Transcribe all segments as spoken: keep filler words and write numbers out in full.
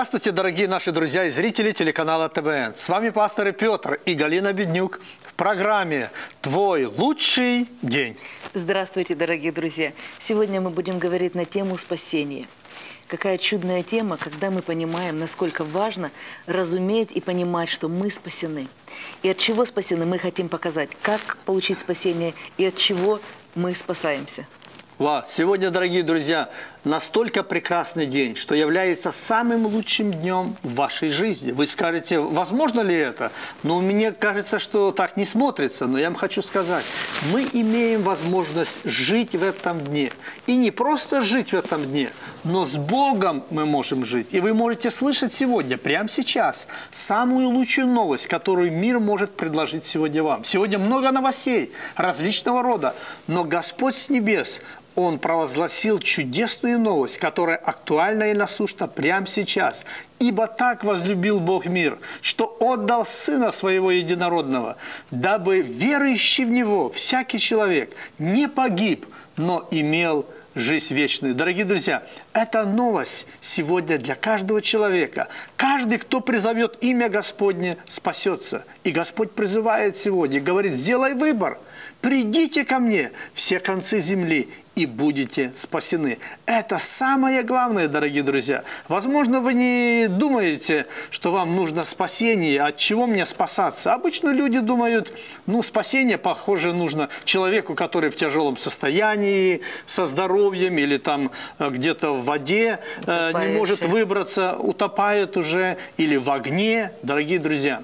Здравствуйте, дорогие наши друзья и зрители телеканала Тэ Вэ Эн. С вами пастор Петр и Галина Беднюк в программе «Твой лучший день». Здравствуйте, дорогие друзья. Сегодня мы будем говорить на тему спасения. Какая чудная тема, когда мы понимаем, насколько важно разуметь и понимать, что мы спасены. И от чего спасены, мы хотим показать, как получить спасение и от чего мы спасаемся. Ва, сегодня, дорогие друзья, настолько прекрасный день, что является самым лучшим днем в вашей жизни. Вы скажете, возможно ли это? Но мне кажется, что так не смотрится. Но я вам хочу сказать, мы имеем возможность жить в этом дне. И не просто жить в этом дне, но с Богом мы можем жить. И вы можете слышать сегодня, прямо сейчас, самую лучшую новость, которую мир может предложить сегодня вам. Сегодня много новостей различного рода, но Господь с небес, Он провозгласил чудесную новость, которая актуальна и насущна прямо сейчас. «Ибо так возлюбил Бог мир, что отдал Сына Своего Единородного, дабы верующий в Него всякий человек не погиб, но имел жизнь вечную». Дорогие друзья, эта новость сегодня для каждого человека. Каждый, кто призовет имя Господне, спасется. И Господь призывает сегодня, говорит, сделай выбор. Придите ко мне, все концы земли, и будете спасены. Это самое главное, дорогие друзья. Возможно, вы не думаете, что вам нужно спасение, от чего мне спасаться. Обычно люди думают, ну, спасение, похоже, нужно человеку, который в тяжелом состоянии, со здоровьем или там где-то в воде, э, не может выбраться, утопает уже, или в огне. Дорогие друзья,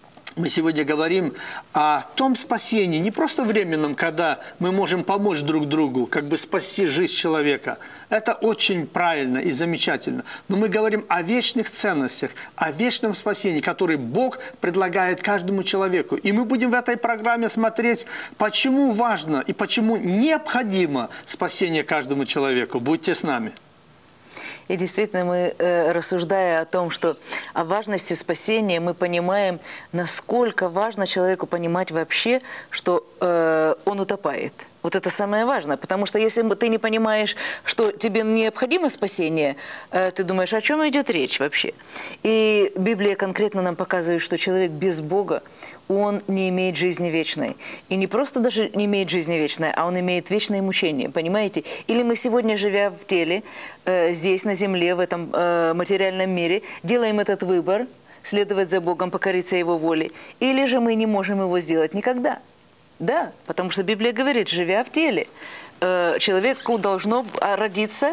мы сегодня говорим о том спасении, не просто временном, когда мы можем помочь друг другу, как бы спасти жизнь человека. Это очень правильно и замечательно. Но мы говорим о вечных ценностях, о вечном спасении, который Бог предлагает каждому человеку. И мы будем в этой программе смотреть, почему важно и почему необходимо спасение каждому человеку. Будьте с нами. И действительно, мы, э, рассуждая о том, что о важности спасения, мы понимаем, насколько важно человеку понимать вообще, что э, он утопает. Вот это самое важное, потому что если ты не понимаешь, что тебе необходимо спасение, э, ты думаешь, о чем идет речь вообще? И Библия конкретно нам показывает, что человек без Бога, он не имеет жизни вечной. И не просто даже не имеет жизни вечной, а он имеет вечное мучение, понимаете? Или мы сегодня, живя в теле, э, здесь, на земле, в этом э, материальном мире, делаем этот выбор, следовать за Богом, покориться Его воле, или же мы не можем его сделать никогда. Да, потому что Библия говорит, живя в теле, э, человеку должно родиться,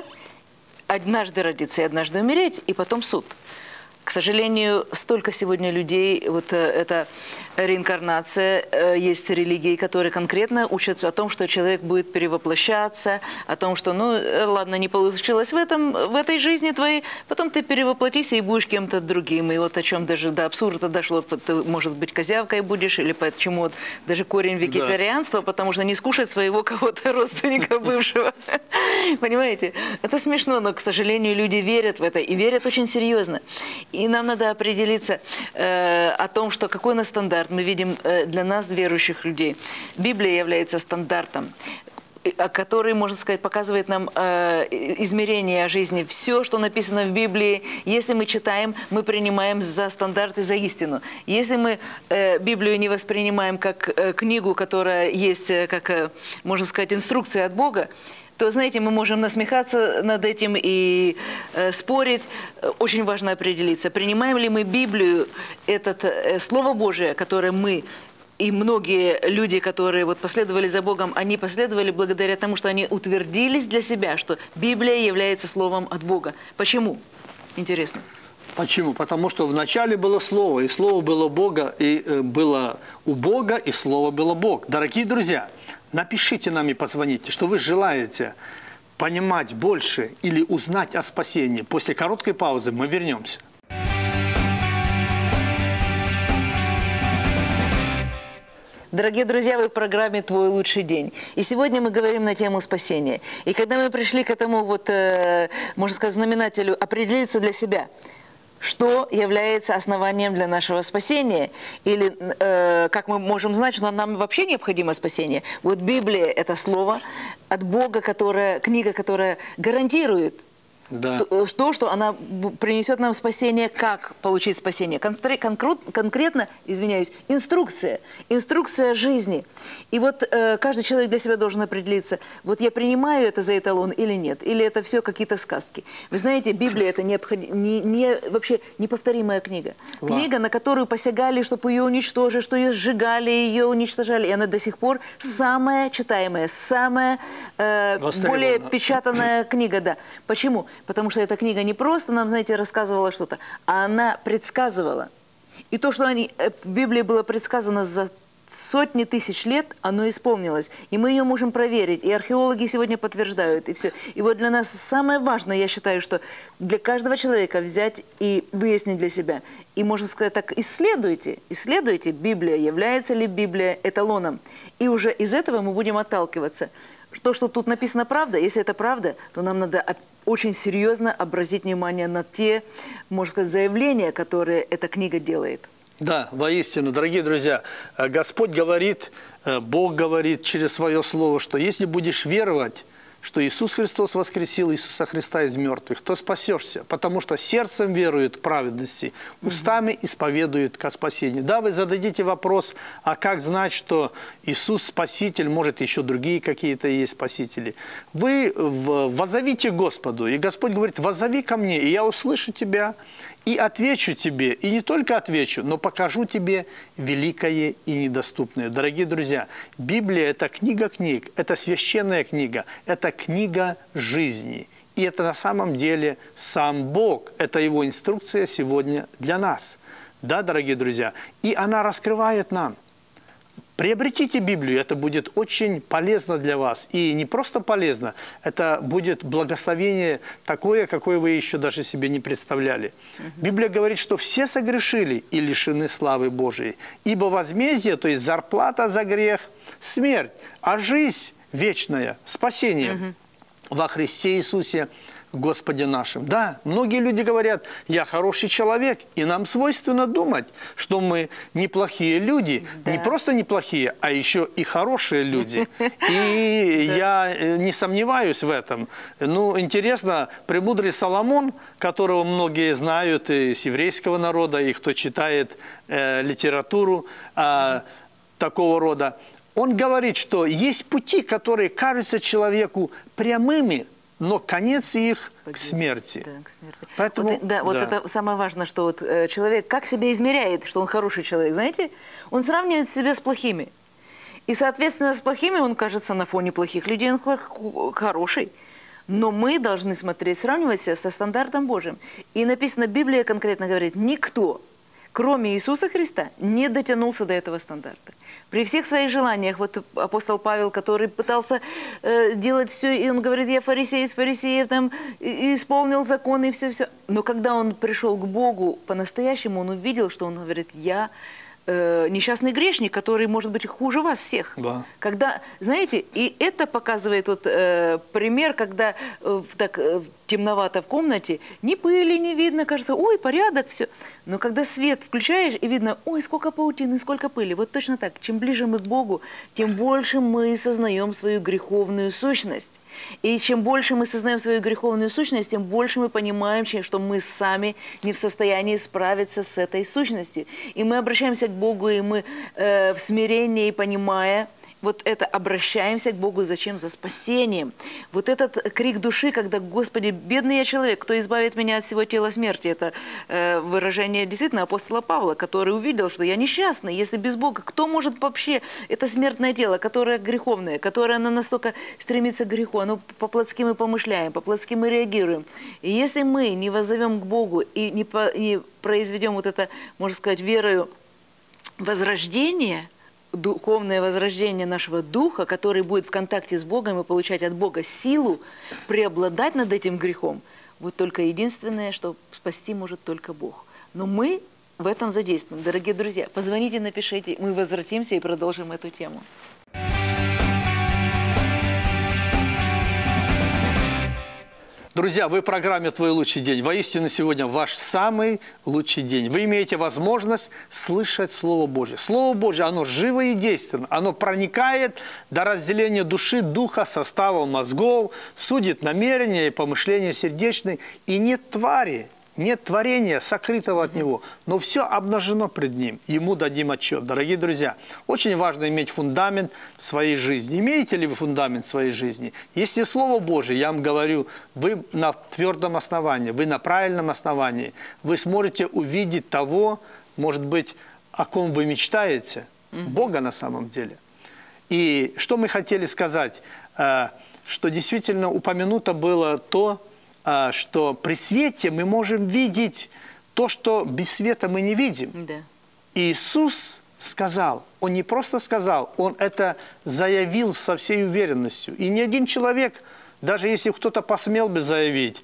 однажды родиться и однажды умереть, и потом суд. К сожалению, столько сегодня людей, вот эта реинкарнация, есть религии, которые конкретно учатся о том, что человек будет перевоплощаться, о том, что, ну, ладно, не получилось в, этом, в этой жизни твоей, потом ты перевоплотишься и будешь кем-то другим. И вот о чем даже до абсурда дошло, ты, может быть, козявкой будешь, или почему вот даже корень вегетарианства, да. Потому что не скушать своего кого-то родственника бывшего. Понимаете? Это смешно, но, к сожалению, люди верят в это, и верят очень серьезно. И нам надо определиться э, о том, что какой у нас стандарт. Мы видим э, для нас, верующих людей, Библия является стандартом, который, можно сказать, показывает нам э, измерение жизни. Все, что написано в Библии, если мы читаем, мы принимаем за стандарт и за истину. Если мы э, Библию не воспринимаем как э, книгу, которая есть, э, как, э, можно сказать, инструкция от Бога, то, знаете, мы можем насмехаться над этим и э, спорить. Очень важно определиться, принимаем ли мы Библию, это э, Слово Божие, которое мы и многие люди, которые вот последовали за Богом, они последовали благодаря тому, что они утвердились для себя, что Библия является Словом от Бога. Почему? Интересно. Почему? Потому что вначале было Слово, и Слово было Бога, и э, было у Бога, и Слово было Бог. Дорогие друзья, напишите нам и позвоните, что вы желаете понимать больше или узнать о спасении. После короткой паузы мы вернемся. Дорогие друзья, вы в программе «Твой лучший день». И сегодня мы говорим на тему спасения. И когда мы пришли к этому, вот, э, можно сказать, знаменателю определиться для себя, что является основанием для нашего спасения, или э, как мы можем знать, что нам вообще необходимо спасение. Вот Библия – это слово от Бога, которое, книга, которая гарантирует Да. То, то, что она б- принесет нам спасение, как получить спасение. Конкре- конкрет- конкретно, извиняюсь, инструкция. Инструкция жизни. И вот э, каждый человек для себя должен определиться, вот я принимаю это за эталон или нет, или это все какие-то сказки. Вы знаете, Библия – это необход... не, не, вообще неповторимая книга. Ва. Книга, на которую посягали, чтобы ее уничтожить, что ее сжигали, ее уничтожали. И она до сих пор самая читаемая, самая э, более печатанная книга. Да. Почему? Потому что эта книга не просто нам, знаете, рассказывала что-то, а она предсказывала. И то, что они, э, в Библии было предсказано за сотни тысяч лет, оно исполнилось. И мы ее можем проверить. И археологи сегодня подтверждают. И все. И вот для нас самое важное, я считаю, что для каждого человека взять и выяснить для себя. И, можно сказать так, исследуйте. Исследуйте, Библия, является ли Библия эталоном. И уже из этого мы будем отталкиваться. То, что тут написано правда, если это правда, то нам надо очень серьезно обратить внимание на те, можно сказать, заявления, которые эта книга делает. Да, воистину, дорогие друзья, Господь говорит, Бог говорит через свое слово, что если будешь веровать, что Иисус Христос воскресил Иисуса Христа из мертвых, то спасешься, потому что сердцем верует к праведности, устами исповедует ко спасению. Да, вы зададите вопрос, а как знать, что Иисус Спаситель, может, еще другие какие-то есть спасители? Вы воззовите Господу, и Господь говорит, воззови ко мне, и я услышу тебя, и отвечу тебе, и не только отвечу, но покажу тебе великое и недоступное. Дорогие друзья, Библия – это книга книг, это священная книга, это книга жизни. И это на самом деле сам Бог, это Его инструкция сегодня для нас. Да, дорогие друзья? И она раскрывает нам. Приобретите Библию, это будет очень полезно для вас. И не просто полезно, это будет благословение такое, какое вы еще даже себе не представляли. Библия говорит, что все согрешили и лишены славы Божией. Ибо возмездие, то есть зарплата за грех, смерть, а жизнь вечная, спасение во Христе Иисусе Господе нашим. Да, многие люди говорят, я хороший человек, и нам свойственно думать, что мы неплохие люди, да. Не просто неплохие, а еще и хорошие люди. И я не сомневаюсь в этом. Ну, интересно, премудрый Соломон, которого многие знают из еврейского народа, и кто читает э, литературу э, такого рода, он говорит, что есть пути, которые кажутся человеку прямыми, но конец их к смерти. Да, к смерти. Поэтому, вот, да, вот да. Это самое важное, что вот, э, человек как себя измеряет, что он хороший человек, знаете? Он сравнивает себя с плохими. И, соответственно, с плохими он кажется на фоне плохих людей, он хороший. Но мы должны смотреть, сравнивать себя со стандартом Божьим. И написано, Библия конкретно говорит, никто, кроме Иисуса Христа, не дотянулся до этого стандарта. При всех своих желаниях, вот апостол Павел, который пытался э, делать все, и он говорит, я фарисей из фарисеев, там, и, и исполнил закон, и все-все. Но когда он пришел к Богу по-настоящему, он увидел, что он говорит, я э, несчастный грешник, который, может быть, хуже вас всех. Да. Когда, знаете, и это показывает вот, э, пример, когда э, так э, темновато в комнате, ни пыли не видно, кажется, ой, порядок, все. Но когда свет включаешь, и видно, ой, сколько паутины, сколько пыли. Вот точно так. Чем ближе мы к Богу, тем больше мы сознаем свою греховную сущность. И чем больше мы сознаем свою греховную сущность, тем больше мы понимаем, что мы сами не в состоянии справиться с этой сущностью. И мы обращаемся к Богу, и мы э, в смирении, понимая, вот это обращаемся к Богу зачем? За спасением. Вот этот крик души, когда, Господи, бедный я человек, кто избавит меня от всего тела смерти, это э, выражение действительно апостола Павла, который увидел, что я несчастный, если без Бога, кто может вообще, это смертное тело, которое греховное, которое оно настолько стремится к греху, оно по-плотски мы помышляем, по-плотски мы реагируем. И если мы не воззовем к Богу и не, по, не произведем вот это, можно сказать, верою возрождение, духовное возрождение нашего духа, который будет в контакте с Богом и получать от Бога силу преобладать над этим грехом, вот только единственное, что спасти может только Бог. Но мы в этом задействованы. Дорогие друзья, позвоните, напишите, мы возвратимся и продолжим эту тему. Друзья, вы в программе «Твой лучший день». Воистину, сегодня ваш самый лучший день. Вы имеете возможность слышать Слово Божье. Слово Божье, оно живо и действенно. Оно проникает до разделения души, духа, состава мозгов, судит намерения и помышления сердечные. И нет твари, нет творения, сокрытого от Него. Но все обнажено пред Ним. Ему дадим отчет. Дорогие друзья, очень важно иметь фундамент в своей жизни. Имеете ли вы фундамент в своей жизни? Если Слово Божие, я вам говорю, вы на твердом основании, вы на правильном основании, вы сможете увидеть того, может быть, о ком вы мечтаете, Бога на самом деле. И что мы хотели сказать? Что действительно упомянуто было то, что при свете мы можем видеть то, что без света мы не видим. Да. Иисус сказал, Он не просто сказал, Он это заявил со всей уверенностью. И ни один человек, даже если кто-то посмел бы заявить,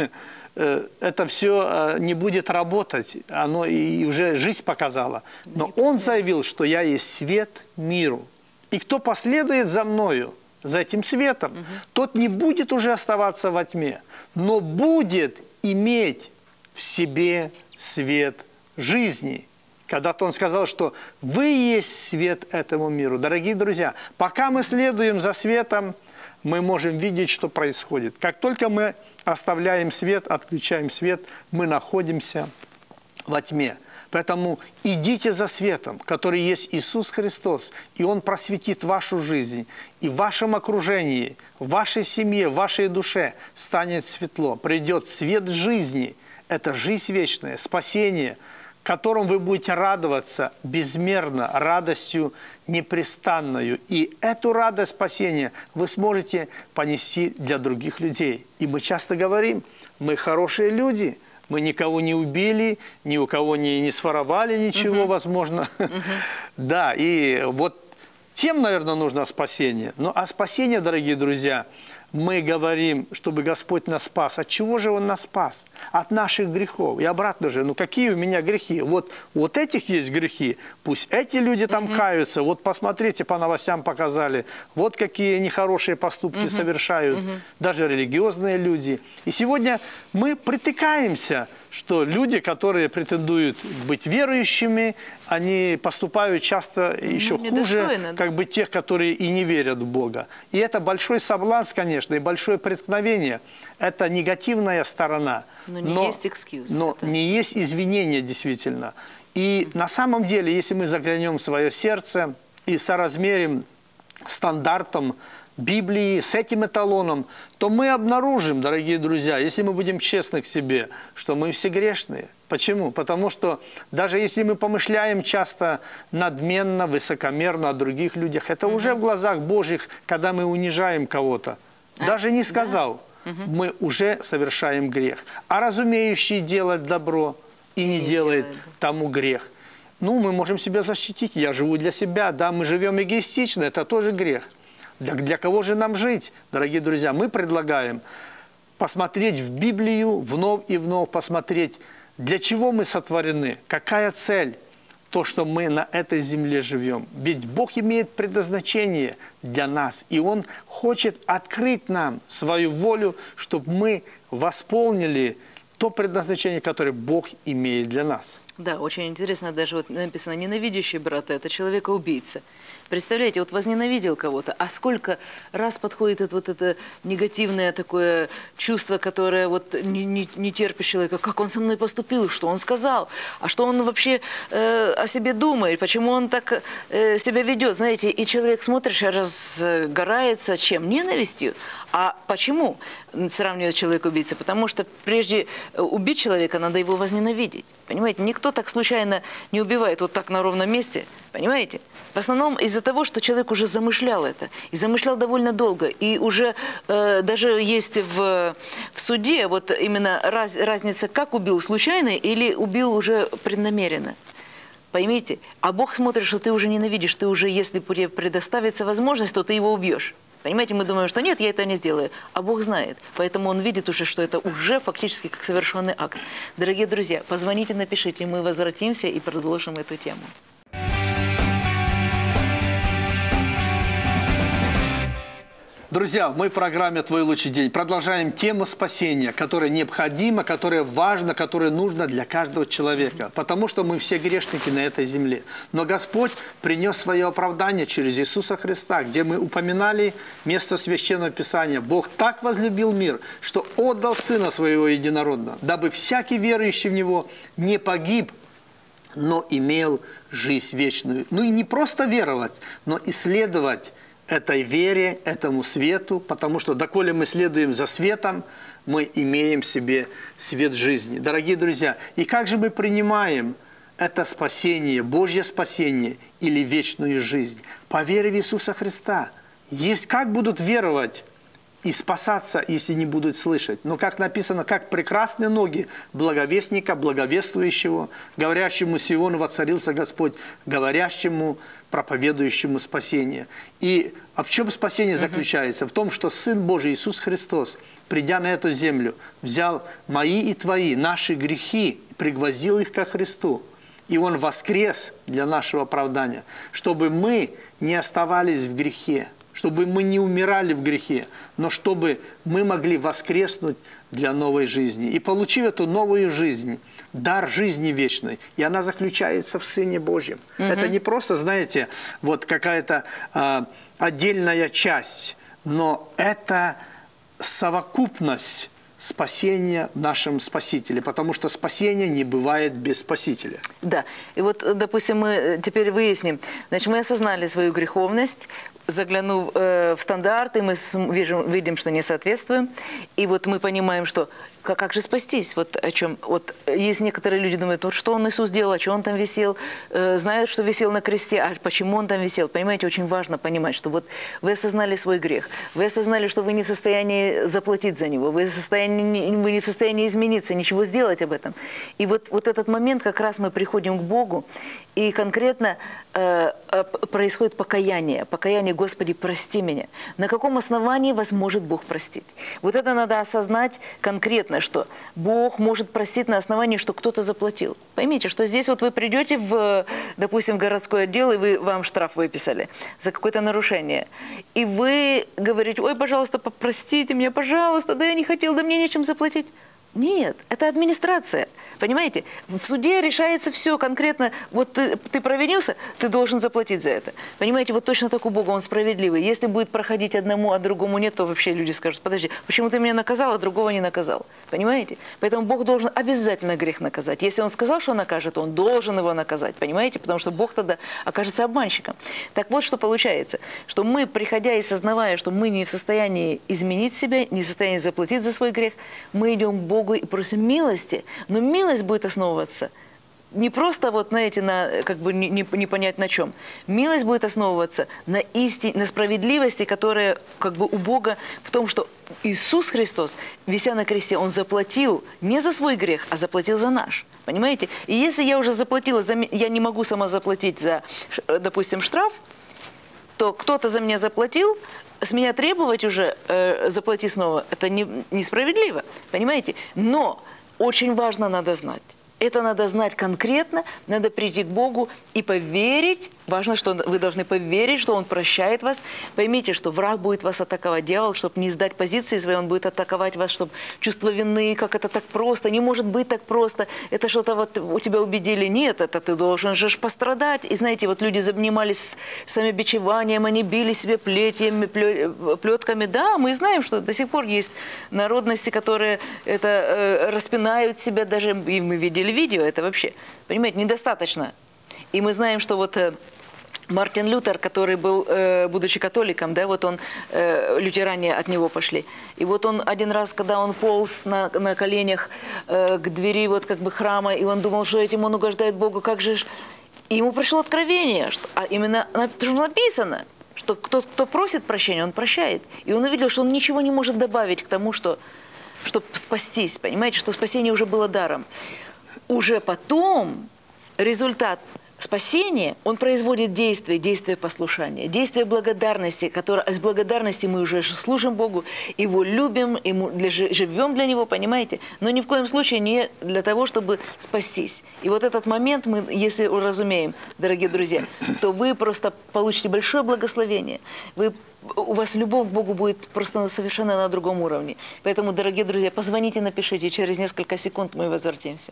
это все не будет работать, оно и уже жизнь показала. Но Он заявил, что я есть свет миру. И кто последует за мною, за этим светом, угу. тот не будет уже оставаться во тьме, но будет иметь в себе свет жизни. Когда-то он сказал, что вы есть свет этому миру. Дорогие друзья, пока мы следуем за светом, мы можем видеть, что происходит. Как только мы оставляем свет, отключаем свет, мы находимся во тьме. Поэтому идите за светом, который есть Иисус Христос, и Он просветит вашу жизнь, и в вашем окружении, в вашей семье, в вашей душе станет светло. Придет свет жизни, это жизнь вечная, спасение, которым вы будете радоваться безмерно, радостью непрестанную. И эту радость спасения вы сможете понести для других людей. И мы часто говорим, мы хорошие люди, мы никого не убили, ни у кого не, не своровали ничего, uh-huh. возможно. Uh-huh. Да, и вот тем, наверное, нужно спасение. Ну, а спасение, дорогие друзья, мы говорим, чтобы Господь нас спас. От чего же Он нас спас? От наших грехов. И обратно же, ну какие у меня грехи? Вот, вот этих есть грехи. Пусть эти люди там uh-huh. каются. Вот посмотрите, по новостям показали. Вот какие нехорошие поступки uh-huh. совершают. Uh-huh. Даже религиозные люди. И сегодня мы притыкаемся, что люди, которые претендуют быть верующими, они поступают часто еще ну, хуже, да. как бы тех, которые и не верят в Бога. И это большой соблазн, конечно, и большое преткновение. Это негативная сторона. Но не но, есть экскьюз. Но это... не есть извинения, действительно. И mm-hmm. на самом деле, если мы заглянем в свое сердце и соразмерим стандартом Библии с этим эталоном, то мы обнаружим, дорогие друзья, если мы будем честны к себе, что мы все грешные. Почему? Потому что даже если мы помышляем часто надменно, высокомерно о других людях, это угу. уже в глазах Божьих, когда мы унижаем кого-то. А? Даже не сказал, да. угу. мы уже совершаем грех. А разумеющий делать добро и не, не делает, делает тому грех. Ну, мы можем себя защитить. Я живу для себя, да, мы живем эгоистично, это тоже грех. Для, для кого же нам жить, дорогие друзья? Мы предлагаем посмотреть в Библию, вновь и вновь посмотреть, для чего мы сотворены, какая цель, то, что мы на этой земле живем. Ведь Бог имеет предназначение для нас, и Он хочет открыть нам свою волю, чтобы мы восполнили то предназначение, которое Бог имеет для нас. Да, очень интересно, даже вот написано, ненавидящий брата – это человека-убийца. Представляете, вот возненавидел кого-то, а сколько раз подходит это, вот это негативное такое чувство, которое вот не, не, не терпит человека, как он со мной поступил, что он сказал, а что он вообще э, о себе думает, почему он так э, себя ведет, знаете, и человек, смотришь, разгорается чем? Ненавистью. А почему сравнивают человека-убийца? Потому что прежде убить человека, надо его возненавидеть. Понимаете, никто так случайно не убивает вот так на ровном месте, понимаете? В основном из-за того, что человек уже замышлял это, и замышлял довольно долго, и уже э, даже есть в, в суде вот именно раз, разница, как убил, случайно или убил уже преднамеренно. Поймите, а Бог смотрит, что ты уже ненавидишь, ты уже, если предоставится возможность, то ты его убьешь. Понимаете, мы думаем, что нет, я это не сделаю, а Бог знает. Поэтому Он видит уже, что это уже фактически как совершенный акт. Дорогие друзья, позвоните, напишите, мы возвратимся и продолжим эту тему. Друзья, в моей программе «Твой лучший день» продолжаем тему спасения, которая необходима, которая важна, которая нужна для каждого человека. Потому что мы все грешники на этой земле. Но Господь принес свое оправдание через Иисуса Христа, где мы упоминали место Священного Писания. Бог так возлюбил мир, что отдал Сына Своего Единородного, дабы всякий верующий в Него не погиб, но имел жизнь вечную. Ну и не просто веровать, но исследовать этой вере, этому свету, потому что, доколе мы следуем за светом, мы имеем в себе свет жизни. Дорогие друзья, и как же мы принимаем это спасение, Божье спасение или вечную жизнь? По вере в Иисуса Христа. Есть, как будут веровать и спасаться, если не будут слышать? Но, как написано, как прекрасные ноги благовестника, благовествующего, говорящему Сиону воцарился Господь, говорящему, проповедующему спасение. И а в чем спасение заключается? В том, что Сын Божий Иисус Христос, придя на эту землю, взял мои и твои, наши грехи, пригвоздил их ко Христу. И Он воскрес для нашего оправдания, чтобы мы не оставались в грехе, чтобы мы не умирали в грехе, но чтобы мы могли воскреснуть для новой жизни. И получив эту новую жизнь, дар жизни вечной, и она заключается в Сыне Божьем. Mm-hmm. Это не просто, знаете, вот какая-то э, отдельная часть, но это совокупность спасения в нашем Спасителе, потому что спасение не бывает без Спасителя. Да, и вот, допустим, мы теперь выясним, значит, мы осознали свою греховность, заглянув э, в стандарты, мы видим, видим, что не соответствуем, и вот мы понимаем, что как, как же спастись, вот о чем, вот есть некоторые люди думают, вот что он Иисус делал, а что он там висел, э, знают, что висел на кресте, а почему он там висел, понимаете, очень важно понимать, что вот вы осознали свой грех, вы осознали, что вы не в состоянии заплатить за него, вы, в состоянии, вы не в состоянии измениться, ничего сделать об этом, и вот, вот этот момент как раз мы приходим к Богу, и конкретно э, происходит покаяние, покаяние, Господи, прости меня. На каком основании вас может Бог простить? Вот это надо осознать конкретно, что Бог может простить на основании, что кто-то заплатил. Поймите, что здесь вот вы придете, в, допустим, в городской отдел, и вы, вам штраф выписали за какое-то нарушение. И вы говорите, ой, пожалуйста, простите меня, пожалуйста, да я не хотел, да мне нечем заплатить. Нет, это администрация. Понимаете? В суде решается все конкретно. Вот ты, ты провинился, ты должен заплатить за это. Понимаете, вот точно так у Бога, Он справедливый. Если будет проходить одному, а другому нет, то вообще люди скажут, подожди, почему ты меня наказал, а другого не наказал? Понимаете? Поэтому Бог должен обязательно грех наказать. Если Он сказал, что накажет, Он должен его наказать. Понимаете? Потому что Бог тогда окажется обманщиком. Так вот, что получается. Что мы, приходя и сознавая, что мы не в состоянии изменить себя, не в состоянии заплатить за свой грех, мы идем к Богу и просим милости, но милость будет основываться не просто вот, знаете, на, как бы не, не, не понять на чем. Милость будет основываться на истине, на справедливости, которая как бы у Бога в том, что Иисус Христос, вися на кресте, Он заплатил не за свой грех, а заплатил за наш. Понимаете? И если я уже заплатила, за, я не могу сама заплатить за, допустим, штраф, то кто-то за меня заплатил, с меня требовать уже э, заплати снова, это не, несправедливо, понимаете? Но очень важно надо знать. Это надо знать конкретно, надо прийти к Богу и поверить. Важно, что вы должны поверить, что Он прощает вас. Поймите, что враг будет вас атаковать, дьявол, чтобы не сдать позиции свои, он будет атаковать вас, чтобы чувство вины, как это так просто, не может быть так просто, это что-то вот у тебя убедили. Нет, это ты должен же пострадать. И знаете, вот люди занимались самобичеванием, они били себе плетьями, плетками. Да, мы знаем, что до сих пор есть народности, которые это э, распинают себя, даже и мы видели видео, это вообще, понимаете, недостаточно. И мы знаем, что вот э, Мартин Лютер, который был, э, будучи католиком, да, вот он, э, лютеране от него пошли. И вот он один раз, когда он полз на, на коленях э, к двери вот как бы храма, и он думал, что этим он угождает Богу, как же... И ему пришло откровение, что, а именно что написано, что кто, кто просит прощения, он прощает. И он увидел, что он ничего не может добавить к тому, что, чтобы спастись, понимаете, что спасение уже было даром. Уже потом результат спасение, он производит действие, действие послушания, действие благодарности, которое, с благодарности мы уже служим Богу, Его любим, ему, для, живем для Него, понимаете? Но ни в коем случае не для того, чтобы спастись. И вот этот момент мы, если уразумеем, дорогие друзья, то вы просто получите большое благословение. Вы, у вас любовь к Богу будет просто совершенно на другом уровне. Поэтому, дорогие друзья, позвоните, напишите, через несколько секунд мы возвратимся.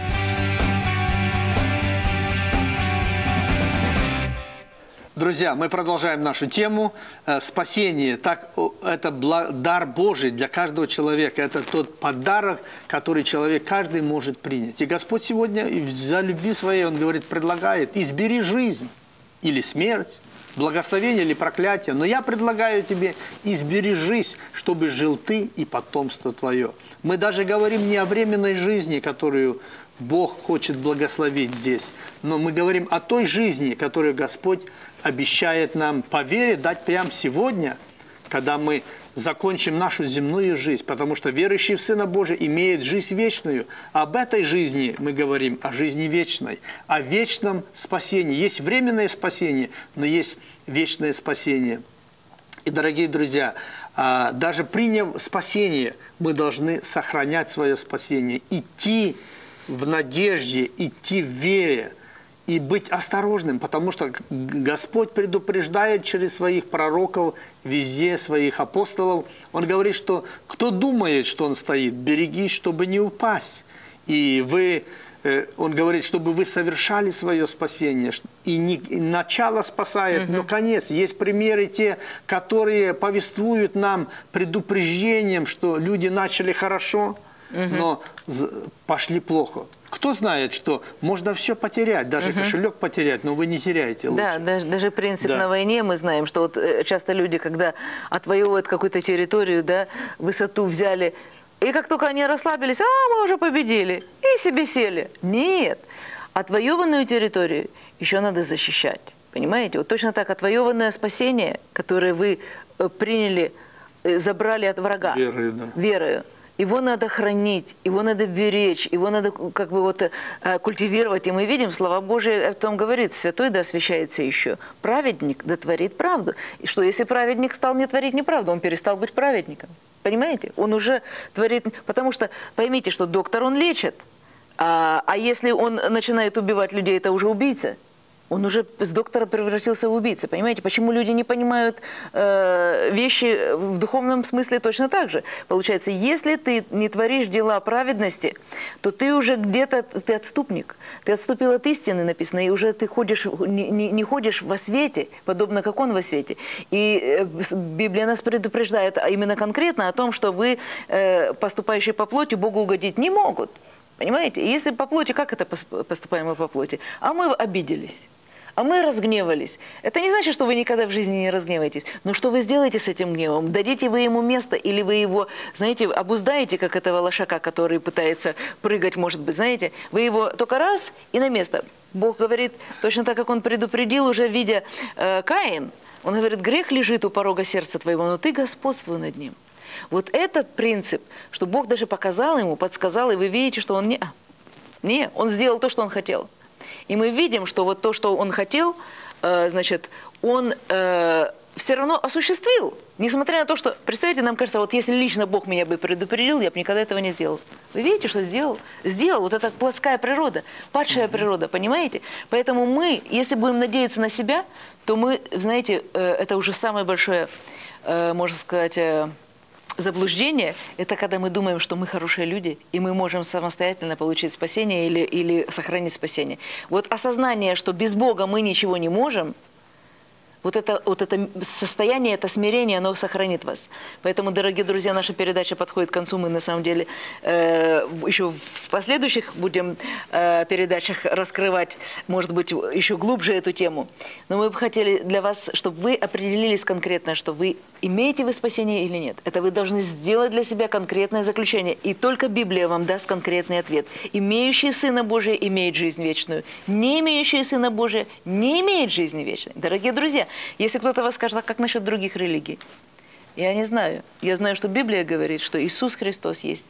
Друзья, мы продолжаем нашу тему. Спасение, так, это дар Божий для каждого человека. Это тот подарок, который человек каждый может принять. И Господь сегодня за любви своей, Он говорит, предлагает: избери жизнь или смерть, благословение или проклятие. Но я предлагаю тебе: избери жизнь, чтобы жил ты и потомство твое. Мы даже говорим не о временной жизни, которую Бог хочет благословить здесь, но мы говорим о той жизни, которую Господь обещает нам по вере дать прямо сегодня, когда мы закончим нашу земную жизнь. Потому что верующий в Сына Божия имеет жизнь вечную. Об этой жизни мы говорим, о жизни вечной, о вечном спасении. Есть временное спасение, но есть вечное спасение. И, дорогие друзья, даже приняв спасение, мы должны сохранять свое спасение, идти в надежде, идти в вере и быть осторожным, потому что Господь предупреждает через своих пророков, везде своих апостолов. Он говорит, что кто думает, что он стоит, берегись, чтобы не упасть. И вы, он говорит, чтобы вы совершали свое спасение. И, не, и начало спасает, угу. но конец. Есть примеры те, которые повествуют нам предупреждением, что люди начали хорошо, угу. но пошли плохо. Кто знает, что можно все потерять, даже угу. кошелек потерять, но вы не теряете лучше. Да, даже, даже принцип да. на войне мы знаем, что вот часто люди, когда отвоевывают какую-то территорию, да, высоту взяли, и как только они расслабились, а, мы уже победили, и себе сели. Нет, отвоеванную территорию еще надо защищать, понимаете? Вот точно так, отвоеванное спасение, которое вы приняли, забрали от врага, верою, да. верою. Его надо хранить, его надо беречь, его надо как бы вот культивировать. И мы видим, Слово Божие о том говорит: святой да освящается еще, праведник да творит правду. И что если праведник стал не творить неправду, он перестал быть праведником. Понимаете? Он уже творит... Потому что поймите, что доктор, он лечит. А, а если он начинает убивать людей, это уже убийца. Он уже с доктора превратился в убийцу. Понимаете, почему люди не понимают э, вещи в духовном смысле точно так же? Получается, если ты не творишь дела праведности, то ты уже где-то, ты отступник. Ты отступил от истины, написано, и уже ты ходишь, не, не, не ходишь во свете, подобно как он во свете. И э, Библия нас предупреждает именно конкретно о том, что вы, э, поступающие по плоти, Богу угодить не могут. Понимаете? И если по плоти, как это поступаем мы по плоти? А мы обиделись. А мы разгневались. Это не значит, что вы никогда в жизни не разгневаетесь. Но что вы сделаете с этим гневом? Дадите вы ему место или вы его, знаете, обуздаете, как этого лошака, который пытается прыгать, может быть, знаете? Вы его только раз и на место. Бог говорит, точно так, как он предупредил, уже видя э, Каин, он говорит: грех лежит у порога сердца твоего, но ты господствуй над ним. Вот этот принцип, что Бог даже показал ему, подсказал, и вы видите, что он не... Не, он сделал то, что он хотел. И мы видим, что вот то, что он хотел, э, значит, он э, все равно осуществил. Несмотря на то, что, представьте, нам кажется, вот если лично Бог меня бы предупредил, я бы никогда этого не сделал. Вы видите, что сделал? Сделал. Вот эта плотская природа, падшая природа, понимаете? Поэтому мы, если будем надеяться на себя, то мы, знаете, э, это уже самое большое, э, можно сказать... Э, заблуждение – это когда мы думаем, что мы хорошие люди, и мы можем самостоятельно получить спасение или, или сохранить спасение. Вот осознание, что без Бога мы ничего не можем, вот это, вот это состояние, это смирение, оно сохранит вас. Поэтому, дорогие друзья, наша передача подходит к концу. Мы, на самом деле, э, еще в последующих будем э, передачах раскрывать, может быть, еще глубже эту тему. Но мы бы хотели для вас, чтобы вы определились конкретно, что вы имеете вы спасение или нет. Это вы должны сделать для себя конкретное заключение. И только Библия вам даст конкретный ответ. Имеющий Сына Божия имеет жизнь вечную. Не имеющий Сына Божия не имеет жизни вечной. Дорогие друзья, если кто-то вас скажет: а как насчет других религий? Я не знаю. Я знаю, что Библия говорит, что Иисус Христос есть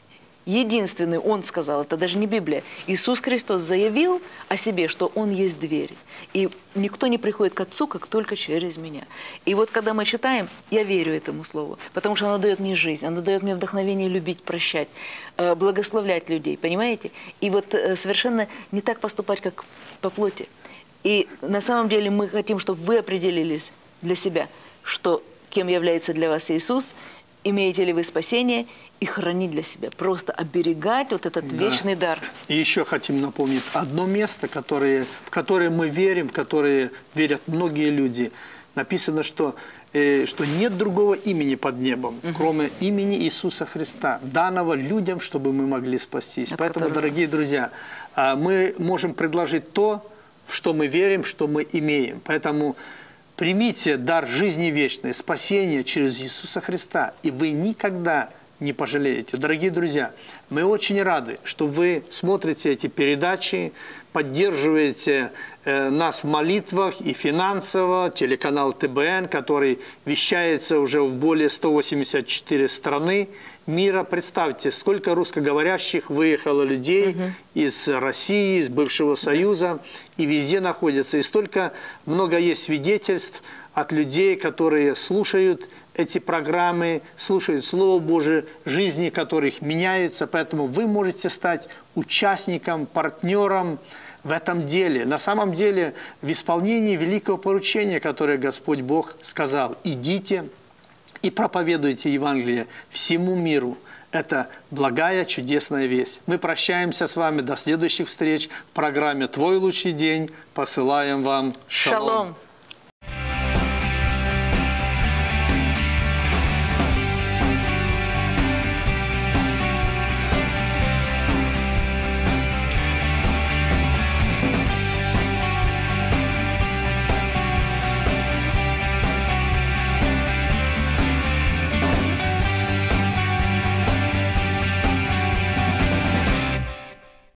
единственный, Он сказал, это даже не Библия. Иисус Христос заявил о себе, что Он есть дверь. И никто не приходит к Отцу, как только через Меня. И вот когда мы читаем, я верю этому Слову, потому что оно дает мне жизнь, оно дает мне вдохновение любить, прощать, благословлять людей, понимаете? И вот совершенно не так поступать, как по плоти. И на самом деле мы хотим, чтобы вы определились для себя, что кем является для вас Иисус, имеете ли вы спасение, и хранить для себя, просто оберегать вот этот да. вечный дар. И еще хотим напомнить одно место, которое, в которое мы верим, в которое верят многие люди. Написано, что, э, что нет другого имени под небом, угу. кроме имени Иисуса Христа, данного людям, чтобы мы могли спастись. От Поэтому, которого... дорогие друзья, мы можем предложить то, в что мы верим, что мы имеем. Поэтому примите дар жизни вечной, спасения через Иисуса Христа, и вы никогда не пожалеете. Дорогие друзья, мы очень рады, что вы смотрите эти передачи, поддерживаете э, нас в молитвах и финансово, телеканал Тэ Бэ Эн, который вещается уже в более ста восьмидесяти четырёх страны мира. Представьте, сколько русскоговорящих выехало людей угу. из России, из бывшего Союза, и везде находятся. И столько много есть свидетельств от людей, которые слушают эти программы, слушают Слово Божие, жизни которых меняются. Поэтому вы можете стать участником, партнером в этом деле. На самом деле, в исполнении великого поручения, которое Господь Бог сказал: идите и проповедуйте Евангелие всему миру. Это благая, чудесная весть. Мы прощаемся с вами до следующих встреч в программе «Твой лучший день». Посылаем вам шалом. Шалом.